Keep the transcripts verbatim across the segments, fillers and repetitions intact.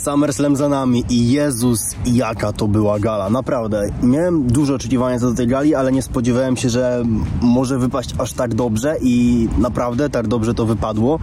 SummerSlam za nami i Jezus, jaka to była gala, naprawdę. Miałem duże oczekiwania co do tej gali, ale nie spodziewałem się, że może wypaść aż tak dobrze i naprawdę tak dobrze to wypadło,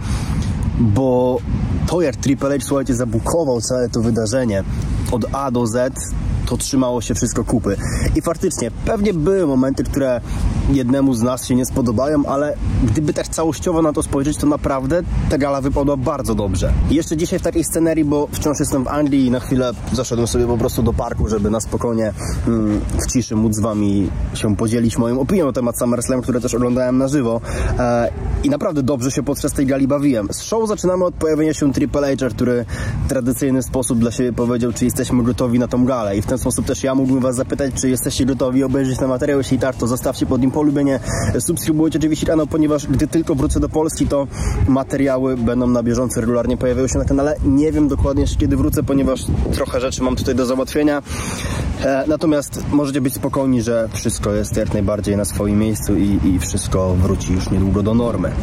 bo to jak Triple H, słuchajcie, zabukował całe to wydarzenie od A do Z, to trzymało się wszystko kupy. I faktycznie, pewnie były momenty, które jednemu z nas się nie spodobają, ale gdyby tak całościowo na to spojrzeć, to naprawdę ta gala wypadła bardzo dobrze. I jeszcze dzisiaj w takiej scenerii, bo wciąż jestem w Anglii i na chwilę zaszedłem sobie po prostu do parku, żeby na spokojnie hmm, w ciszy móc z wami się podzielić moją opinią na temat SummerSlam, które też oglądałem na żywo. E, I naprawdę dobrze się podczas tej gali bawiłem. Z show zaczynamy od pojawienia się Triple H, który w tradycyjny sposób dla siebie powiedział, czy jesteśmy gotowi na tą galę. I w ten sposób też ja mógłbym was zapytać, czy jesteście gotowi obejrzeć ten materiał. Jeśli tak, to zostawcie pod nim polubienie, subskrybujcie oczywiście kanał, ponieważ gdy tylko wrócę do Polski, to materiały będą na bieżąco, regularnie pojawiają się na kanale. Nie wiem dokładnie jeszcze kiedy wrócę, ponieważ trochę rzeczy mam tutaj do załatwienia. E, natomiast możecie być spokojni, że wszystko jest jak najbardziej na swoim miejscu i, i wszystko wróci już niedługo do normy.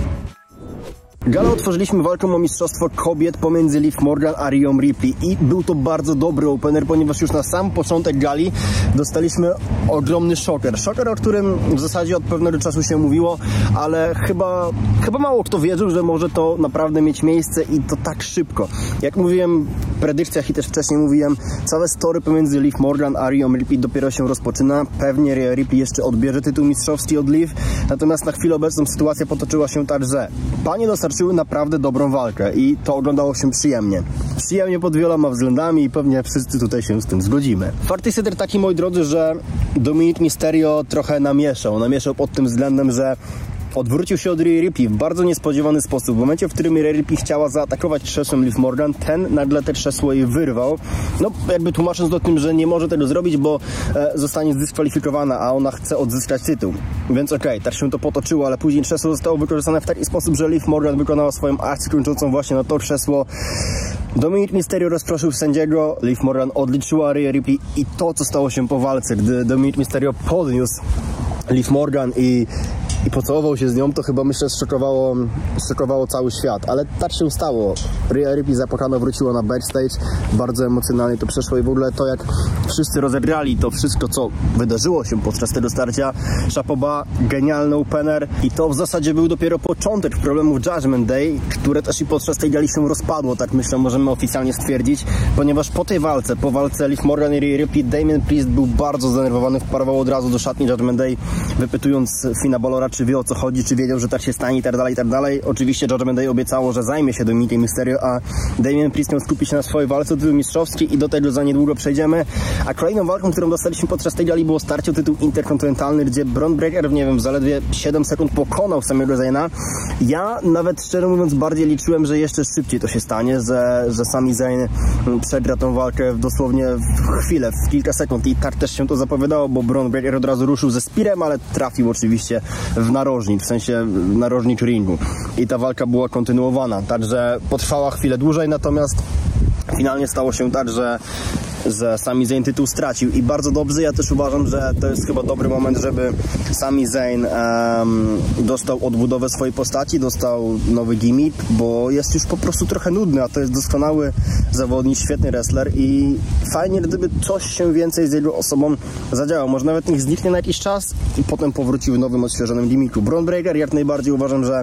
Galę otworzyliśmy walką o mistrzostwo kobiet pomiędzy Liv Morgan a Rheą Ripley i był to bardzo dobry opener, ponieważ już na sam początek gali dostaliśmy ogromny szoker. Szoker, o którym w zasadzie od pewnego czasu się mówiło, ale chyba, chyba mało kto wierzył, że może to naprawdę mieć miejsce i to tak szybko. Jak mówiłem w predykcjach i też wcześniej mówiłem, całe story pomiędzy Liv Morgan a Rheą Ripley dopiero się rozpoczyna. Pewnie Rhea Ripley jeszcze odbierze tytuł mistrzowski od Liv, natomiast na chwilę obecną sytuacja potoczyła się tak, że panie dostarczyły naprawdę dobrą walkę i to oglądało się przyjemnie. Przyjemnie pod wieloma względami i pewnie wszyscy tutaj się z tym zgodzimy. Fakt jest jednak taki, moi drodzy, że Dominik Mysterio trochę namieszał. Namieszał pod tym względem, że odwrócił się od Rhea Ripley w bardzo niespodziewany sposób. W momencie, w którym Rhea Ripley chciała zaatakować krzesłem Liv Morgan, ten nagle te krzesło jej wyrwał. No, jakby tłumacząc o tym, że nie może tego zrobić, bo e, zostanie zdyskwalifikowana, a ona chce odzyskać tytuł. Więc okej, okay, tak się to potoczyło, ale później krzesło zostało wykorzystane w taki sposób, że Liv Morgan wykonała swoją akcję kończącą właśnie na to krzesło. Dominik Mysterio rozproszył sędziego, Liv Morgan odliczyła Rhea Ripley i to, co stało się po walce, gdy Dominik Mysterio podniósł Liv Morgan i i pocałował się z nią, to chyba myślę zszokowało, zszokowało cały świat, ale tak się stało. Rhea Ripley zapłakana wróciła na backstage, bardzo emocjonalnie to przeszło i w ogóle to, jak wszyscy rozegrali to wszystko, co wydarzyło się podczas tego starcia, szapoba, genialny opener i to w zasadzie był dopiero początek problemów Judgment Day, które też i podczas tej gali się rozpadło, tak myślę, możemy oficjalnie stwierdzić, ponieważ po tej walce, po walce Liv Morgan i Rhea Ripley, Damien Priest był bardzo zdenerwowany, wparował od razu do szatni Judgment Day, wypytując Finna Balora, czy wie, o co chodzi, czy wiedział, że tak się stanie i tak dalej, i tak dalej. Oczywiście Judgment Day obiecało, że zajmie się Dominikiem Mysterio, a Damien Priest miał skupić się na swojej walce o tytuł mistrzowski i do tego za niedługo przejdziemy. A kolejną walką, którą dostaliśmy podczas tej gali, było starcie o tytuł interkontynentalny, gdzie Bron Breakker, nie wiem, w zaledwie siedem sekund pokonał samego Zayna. Ja nawet szczerze mówiąc bardziej liczyłem, że jeszcze szybciej to się stanie, że, że Sami Zayn przegra tą walkę dosłownie w chwilę, w kilka sekund i tak też się to zapowiadało, bo Bron Breakker od razu ruszył ze spearem, ale trafił oczywiście w narożnik, w sensie narożnik ringu i ta walka była kontynuowana, także potrwała chwilę dłużej, natomiast finalnie stało się tak, że że Sami Zayn tytuł stracił i bardzo dobrze, ja też uważam, że to jest chyba dobry moment, żeby Sami Zayn um, dostał odbudowę swojej postaci, dostał nowy gimmick, bo jest już po prostu trochę nudny, a to jest doskonały zawodnik, świetny wrestler i fajnie, gdyby coś się więcej z jego osobą zadziało, może nawet niech zniknie na jakiś czas i potem powróci w nowym, odświeżonym gimmicku. Bron Breakker jak najbardziej uważam, że,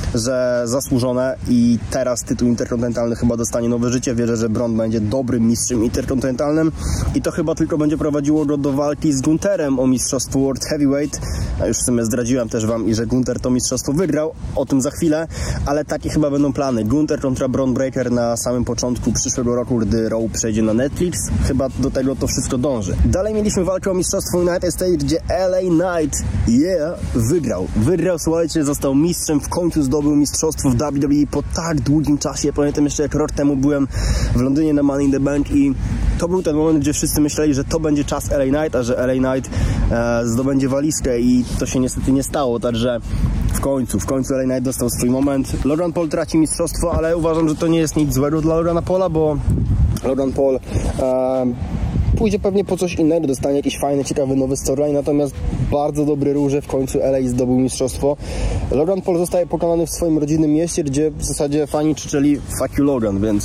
że zasłużone i teraz tytuł interkontynentalny chyba dostanie nowe życie, wierzę, że Bron będzie dobrym mistrzem interkontynentalnym i to chyba tylko będzie prowadziło go do walki z Gunterem o mistrzostwo World Heavyweight. A już w sumie zdradziłem też wam, i że Gunter to mistrzostwo wygrał, o tym za chwilę, ale takie chyba będą plany. Gunter kontra Bron Breakker na samym początku przyszłego roku, gdy Raw przejdzie na Netflix. Chyba do tego to wszystko dąży. Dalej mieliśmy walkę o mistrzostwo United States, gdzie L A Knight, yeah, wygrał. Wygrał, słuchajcie, został mistrzem, w końcu zdobył mistrzostwo w W W E po tak długim czasie. Pamiętam jeszcze, jak rok temu byłem w Londynie na Money in the Bank i to był ten moment, gdzie wszyscy myśleli, że to będzie czas L A Knight, a że L A Knight e, zdobędzie walizkę i to się niestety nie stało, także w końcu, w końcu L A Knight dostał swój moment. Logan Paul traci mistrzostwo, ale uważam, że to nie jest nic złego dla Logana Paula, bo Logan Paul e, pójdzie pewnie po coś innego, dostanie jakiś fajny, ciekawy nowy storyline, natomiast bardzo dobry ruch, że w końcu L A zdobył mistrzostwo. Logan Paul zostaje pokonany w swoim rodzinnym mieście, gdzie w zasadzie fani krzyczeli fuck you Logan, więc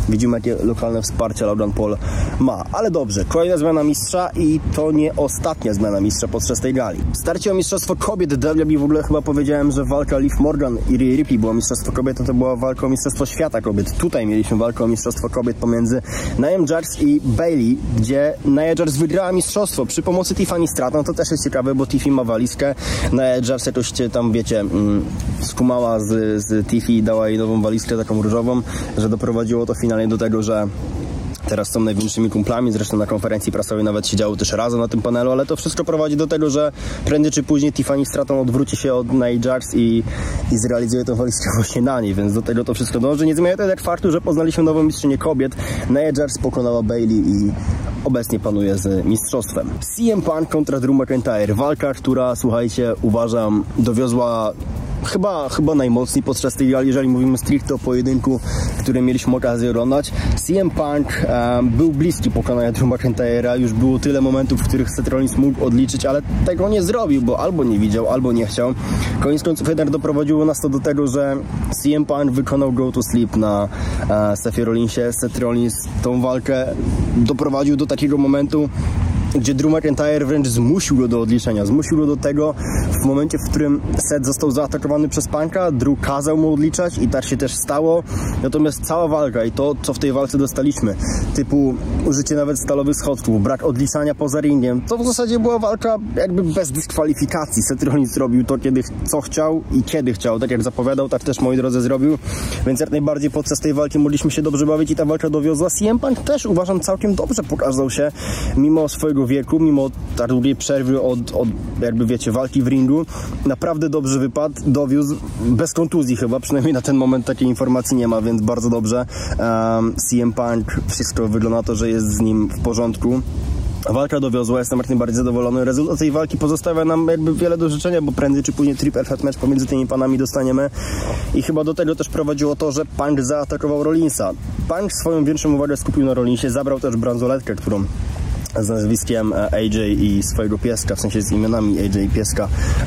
widzimy, jakie lokalne wsparcie Logan Paul ma. Ale dobrze, kolejna zmiana mistrza i to nie ostatnia zmiana mistrza podczas tej gali. Starcie o mistrzostwo kobiet W W E, w ogóle chyba powiedziałem, że walka Liv Morgan i Rhea Ripley była mistrzostwo kobiet, to, to była walka o mistrzostwo świata kobiet. Tutaj mieliśmy walkę o mistrzostwo kobiet pomiędzy Nia Jax i Bayley, gdzie Nia Jax wygrała mistrzostwo przy pomocy Tiffany Stratton. To też jest ciekawe, bo Tiffy ma walizkę. Nia Jax jakoś tam, wiecie, mm, skumała z, z Tiffy i dała jej nową walizkę taką różową, że doprowadziło to finalnie do tego, że teraz są największymi kumplami, zresztą na konferencji prasowej nawet siedziały też razem na tym panelu, ale to wszystko prowadzi do tego, że prędzej czy później Tiffany Stratton odwróci się od Nia Jax i, i zrealizuje tę walizkę właśnie na niej, więc do tego to wszystko dąży. Nie zmienia to jednak faktu, że poznaliśmy nową mistrzynię kobiet. Nia Jax pokonała Bayley i obecnie panuje z mistrzostwem. C M Punk kontra Drew McIntyre. Walka, która, słuchajcie, uważam, dowiozła Chyba, chyba najmocniej podczas tej gali, jeżeli mówimy stricte o pojedynku, który mieliśmy okazję oglądać. C M Punk um, był bliski pokonania Drew McIntyre'a, już było tyle momentów, w których Seth Rollins mógł odliczyć, ale tego nie zrobił, bo albo nie widział, albo nie chciał. Koniec końców jednak doprowadziło nas to do tego, że C M Punk wykonał go to sleep na uh, Sethie Rollinsie. Seth Rollins tą walkę doprowadził do takiego momentu, gdzie Drew McIntyre wręcz zmusił go do odliczenia. Zmusił go do tego w momencie, w którym Seth został zaatakowany przez Punka. Drew kazał mu odliczać i tak się też stało. Natomiast cała walka i to, co w tej walce dostaliśmy, typu użycie nawet stalowych schodków, brak odliczania poza ringiem, to w zasadzie była walka jakby bez dyskwalifikacji. Seth Rollins robił to, kiedy co chciał i kiedy chciał. Tak jak zapowiadał, tak też, moi drodzy, zrobił. Więc jak najbardziej podczas tej walki mogliśmy się dobrze bawić i ta walka dowiozła. C M Punk też, uważam, całkiem dobrze pokazał się, mimo swojego wieku, mimo tak długiej przerwy od, od, jakby wiecie, walki w ringu. Naprawdę dobrze wypadł, dowiózł, bez kontuzji chyba, przynajmniej na ten moment takiej informacji nie ma, więc bardzo dobrze. Um, C M Punk, wszystko wygląda na to, że jest z nim w porządku. Walka dowiozła, jestem jak najbardziej zadowolony. Rezultat tej walki pozostawia nam jakby wiele do życzenia, bo prędzej czy później triple threat match pomiędzy tymi panami dostaniemy. I chyba do tego też prowadziło to, że Punk zaatakował Rollinsa. Punk swoją większą uwagę skupił na Rollinsie, zabrał też bransoletkę, którą z nazwiskiem A J i swojego pieska, w sensie z imionami A J i pieska,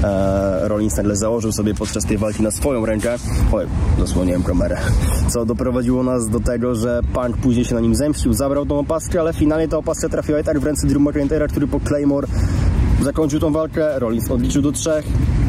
e, Rollins nagle założył sobie podczas tej walki na swoją rękę. Oj, zasłoniłem kamerę. Co doprowadziło nas do tego, że Punk później się na nim zemścił, zabrał tą opaskę, ale finalnie ta opaska trafiła i tak w ręce Drew McIntyre'a, który po Claymore zakończył tą walkę. Rollins odliczył do trzech.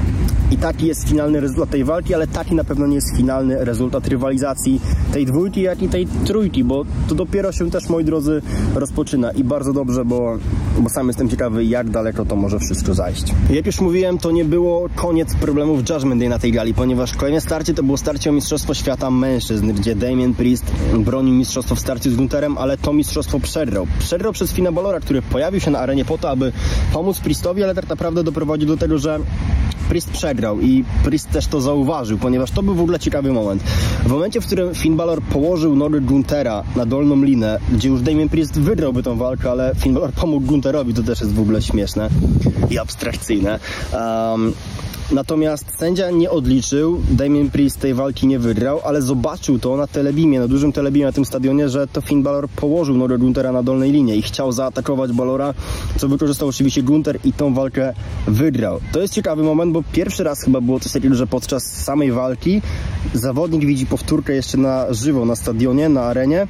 I taki jest finalny rezultat tej walki, ale taki na pewno nie jest finalny rezultat rywalizacji tej dwójki, jak i tej trójki, bo to dopiero się też, moi drodzy, rozpoczyna i bardzo dobrze, bo, bo sam jestem ciekawy, jak daleko to może wszystko zajść. Jak już mówiłem, to nie było koniec problemów Judgment Day na tej gali, ponieważ kolejne starcie to było starcie o Mistrzostwo Świata Mężczyzn, gdzie Damien Priest bronił mistrzostwo w starciu z Gunterem, ale to mistrzostwo przegrał. Przegrał przez Finna Balora, który pojawił się na arenie po to, aby pomóc Priestowi, ale tak naprawdę doprowadził do tego, że Priest przegrał i Priest też to zauważył, ponieważ to był w ogóle ciekawy moment. W momencie, w którym Finn Balor położył nogę Guntera na dolną linę, gdzie już Damien Priest wygrałby tą walkę, ale Finn Balor pomógł Gunterowi, to też jest w ogóle śmieszne i abstrakcyjne. Um, Natomiast sędzia nie odliczył, Damien Priest tej walki nie wygrał, ale zobaczył to na telebimie, na dużym telebimie na tym stadionie, że to Finn Balor położył nogę Guntera na dolnej linie i chciał zaatakować Balora, co wykorzystał oczywiście Gunter i tą walkę wygrał. To jest ciekawy moment, bo pierwszy raz chyba było coś takiego, że podczas samej walki zawodnik widzi powtórkę jeszcze na żywo na stadionie, na arenie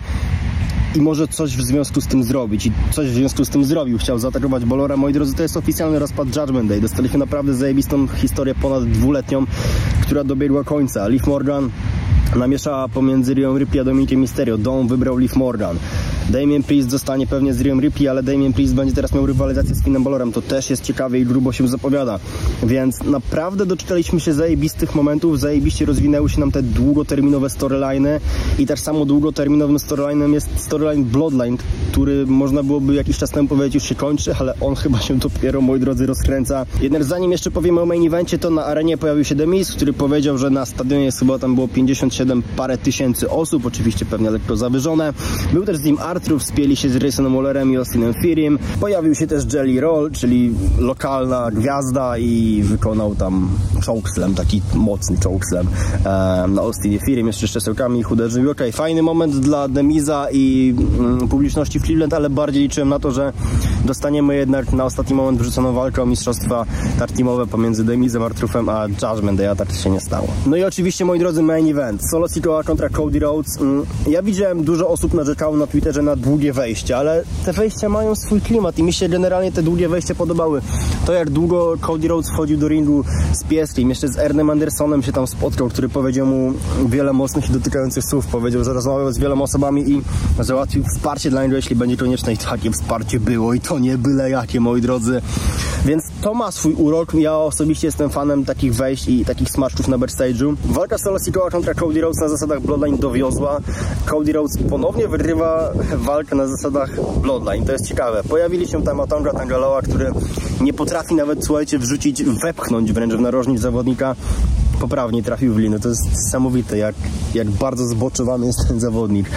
i może coś w związku z tym zrobić. I coś w związku z tym zrobił. Chciał zaatakować Balora. Moi drodzy, to jest oficjalny rozpad Judgment Day. Dostaliśmy naprawdę zajebistą historię ponad dwuletnią, która dobiegła końca. Liv Morgan namieszała pomiędzy Rheą Ripley a Dominikiem Mysterio. Dom wybrał Liv Morgan. Damien Priest zostanie pewnie z Rheą Ripley, ale Damien Priest będzie teraz miał rywalizację z Finnem Balorem. To też jest ciekawe i grubo się zapowiada. Więc naprawdę doczekaliśmy się zajebistych momentów, zajebiście rozwinęły się nam te długoterminowe storyliny i tak samo długoterminowym storylinem jest storyline Bloodline, który można byłoby jakiś czas temu powiedzieć już się kończy, ale on chyba się dopiero, moi drodzy, rozkręca. Jednak zanim jeszcze powiemy o main evencie, to na arenie pojawił się The Miz, który powiedział, że na stadionie jest chyba tam było pięćdziesiąt siedem parę tysięcy osób, oczywiście pewnie lekko zawyżone. Był też z nim Arthur, wspięli się z Graysonem Wallerem i Austinem Theorym. Pojawił się też Jelly Roll, czyli lokalna gwiazda i wykonał tam chokeslam, taki mocny chokeslam e, na Austinie Theorym, jeszcze z krzesełkami ich uderzył. Okej, okay, fajny moment dla The Miza i mm, publiczności w Cleveland, ale bardziej liczyłem na to, że dostaniemy jednak na ostatni moment wrzuconą walkę o mistrzostwa tag teamowe pomiędzy Demizem, R-Truthem a Judgment Day, a tak się nie stało. No i oczywiście, moi drodzy, main event. Solo Sikoa kontra Cody Rhodes. Ja widziałem, dużo osób narzekało na Twitterze na długie wejście, ale te wejścia mają swój klimat i mi się generalnie te długie wejścia podobały. To, jak długo Cody Rhodes wchodził do ringu z pieskiem, jeszcze z Ernem Andersonem się tam spotkał, który powiedział mu wiele mocnych i dotykających słów. Powiedział, że rozmawiał z wieloma osobami i załatwił wsparcie dla niego, jeśli będzie konieczne, i takie wsparcie było i to nie byle jakie, moi drodzy. Więc to ma swój urok. Ja osobiście jestem fanem takich wejść i takich smaczków na backstage'u. Walka Solo Sikoa kontra Cody Rhodes na zasadach Bloodline dowiozła. Cody Rhodes ponownie wygrywa walkę na zasadach Bloodline. To jest ciekawe. Pojawili się tam Tonga Tangaloa, który nie potrafi nawet, słuchajcie, wrzucić, wepchnąć wręcz w narożnik zawodnika. Poprawnie trafił w linę. To jest niesamowite, jak, jak bardzo zboczowany jest ten zawodnik.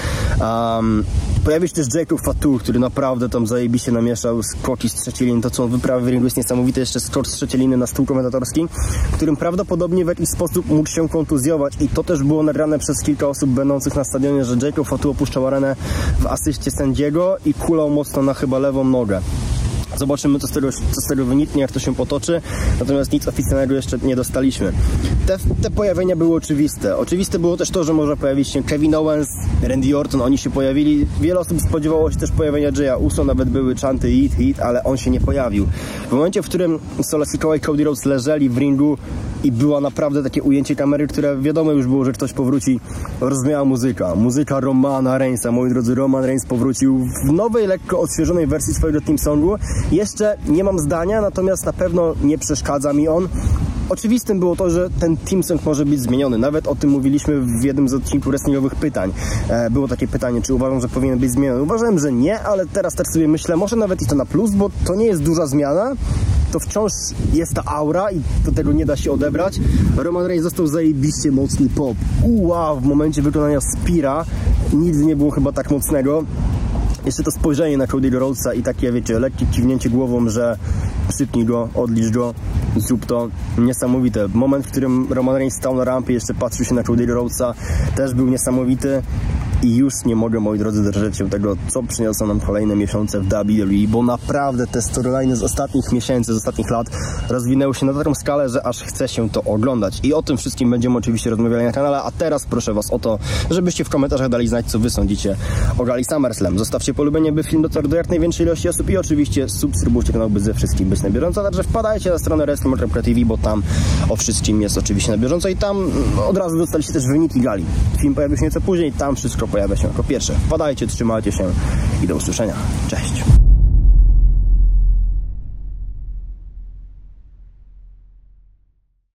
Um, pojawił się też Jacob Fatu, który naprawdę tam zajebiście namieszał skoki z trzeciej liny. To, co on wyprawia w ringu, jest niesamowite. Jeszcze skok z trzeciej liny na stół komentatorski, którym prawdopodobnie w jakiś sposób mógł się kontuzjować. I to też było nagrane przez kilka osób będących na stadionie, że Jacob Fatu opuszczał arenę w asyście sędziego i kulał mocno na chyba lewą nogę. Zobaczymy, co z, tego, co z tego wyniknie, jak to się potoczy. Natomiast nic oficjalnego jeszcze nie dostaliśmy. Te, te pojawienia były oczywiste. Oczywiste było też to, że może pojawić się Kevin Owens, Randy Orton, oni się pojawili. Wiele osób spodziewało się też pojawienia Jaya Uso, nawet były chanty hit, hit, ale on się nie pojawił. W momencie, w którym Solo Sikoa i Cody Rhodes leżeli w ringu i było naprawdę takie ujęcie kamery, które wiadomo już było, że ktoś powróci, rozmiała muzyka. Muzyka Romana Reignsa. Moi drodzy, Roman Reigns powrócił w nowej, lekko odświeżonej wersji swojego team songu. Jeszcze nie mam zdania, natomiast na pewno nie przeszkadza mi on. Oczywistym było to, że ten team song może być zmieniony. Nawet o tym mówiliśmy w jednym z odcinków wrestlingowych pytań. E, było takie pytanie, czy uważam, że powinien być zmieniony. Uważałem, że nie, ale teraz tak sobie myślę, może nawet i to na plus, bo to nie jest duża zmiana. To wciąż jest ta aura i do tego nie da się odebrać. Roman Reigns został zajebiście mocny pop. Uła, w momencie wykonania Spira nic nie było chyba tak mocnego. Jeszcze to spojrzenie na Cody'ego Rhodesa i takie, wiecie, lekkie kiwnięcie głową, że szybnij go, odlicz go, zrób to. Niesamowite. Moment, w którym Roman Reigns stał na rampie, jeszcze patrzył się na Cody'ego Rhodesa, też był niesamowity. I już nie mogę, moi drodzy, drżeć się tego, co przyniosą nam kolejne miesiące w W W E, bo naprawdę te storyline z ostatnich miesięcy, z ostatnich lat rozwinęły się na taką skalę, że aż chce się to oglądać. I o tym wszystkim będziemy oczywiście rozmawiali na kanale, a teraz proszę was o to, żebyście w komentarzach dali znać, co wy sądzicie o gali SummerSlam. Zostawcie polubienie, by film dotarł do jak największej ilości osób i oczywiście subskrybujcie kanał, by ze wszystkim być na bieżąco, a także wpadajcie na stronę wrestling kropka t v, bo tam o wszystkim jest oczywiście na bieżąco i tam od razu dostaliście też wyniki gali. Film pojawił się nieco później, tam wszystko pojawia się jako pierwsze. Wpadajcie, trzymajcie się i do usłyszenia. Cześć!